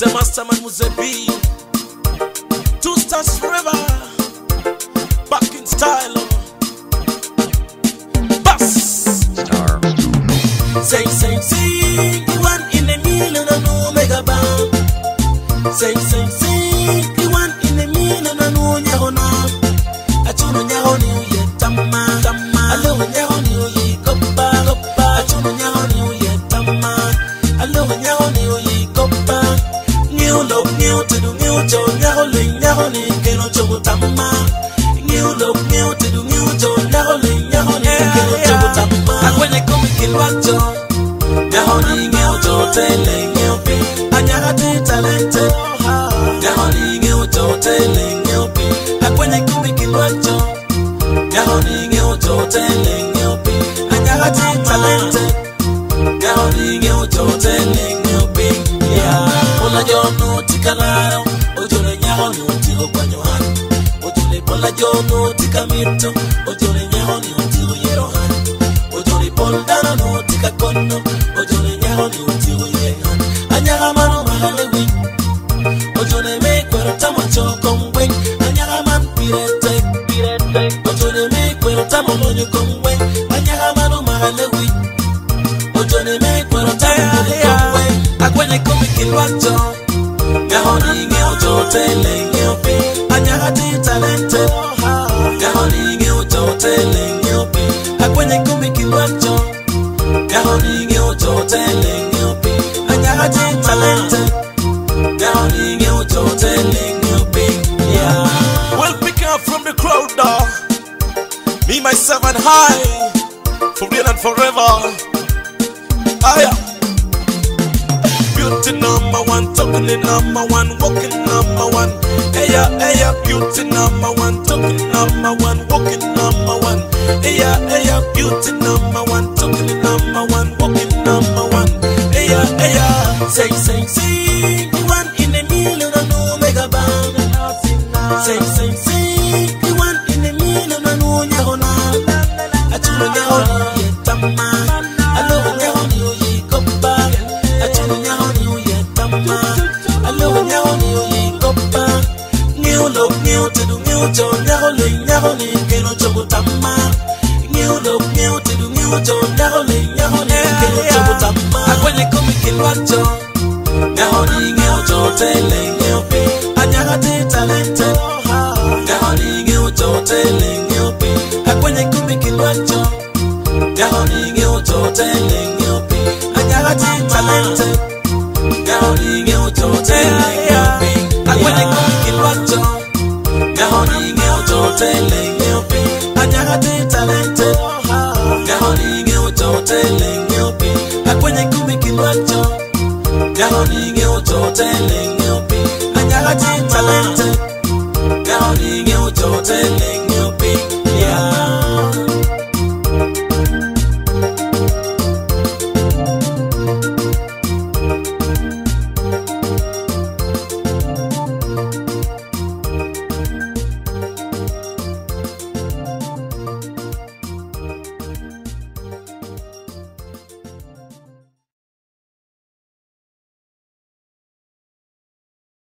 The masterman Muzebi, 2 stars forever, back in style. Bass Star. Say, the one in the million and no mega band. Say, the one in the million and no nyahona. I told you nyahoni ye tamma. I love nyahoni ye kopa. I told you nyahoni ye tamma. I love nyahoni ye kopa. New look, new to do new to nyahoni keno chogo tamma. New look, new to do new to nyahoni keno chogo tamma. I when you come in wacho, nyahoni ngeo to tele ngeo pi. Anyaga ti talente, nyahoni ngeo to tele ngeo pi. I when you come in wacho, nyahoni ngeo to tele ngeo pi. Anyaga ti talente, nyahoni ngeo to tele ngeo pi. Yeah, ola jono tikalaro, ojole nyahoni utilo panyohan. Ojole pola jono tikamito, ojole nyahoni utilo yerohan. Ojole poldano no tikakono, ojole nyahoni utilo yehan. Anyaga mano mahalewi, ojole me kwero tamo chokongwe. Anyaga man pirete, ojole me kwero tamo lonyo kongwe. Anyaga mano mahalewi, ojole me kwero tamo lonyo kongwe. Akwenye kumi kilwacho, nyahoni ngeo chotele ngeo pi. Anyaga ti talente, nyahoni ngeo chotele ngeo pi. Akwenye kumi kilwacho, nyahoni ngeo chotele ngeo pi. Anyaga ti talente, nyahoni ngeo chotele ngeo pi. Yeah. Well, picking up from the crowd now, me, myself and I, for real and forever. I am beauty number one, talking the number one, walking number one. Hey yeah, beauty number one, talking number one, walking number one. Hey yeah, beauty number one, talking the number one, walking number one. Hey yeah, say, the one in the million and no mega band. Say, the one in the million and no nyahona. I told you nyahona ye tamma. I love nyahona ye kopa. I told you nyahona ye tamma. I love nyahona ye kopa. New look, new to do new to nyahona keno chogo tamma. New look, new to do new to nyahona keno chogo tamma. Akwenye kumi kilwacho, nyahona ngeo chotele ngeo pi. Anyaga ti talente, nyahona ngeo chotele ngeo pi. Akwenye kumi kilwacho, nyahona ngeo chotele ngeo pi. Anyaga ti talente, nyahona ngeo chotele ngeo pi. Akwenye kumi kilwacho, nyahona ngeo chotele ngeo pi. Anyaga ti talente, nyahona ngeo chotele ngeo pi. Akwenye kumi kilwacho, nyahona ngeo chotele ngeo pi. Anyaga ti talente, nyahona ngeo chotele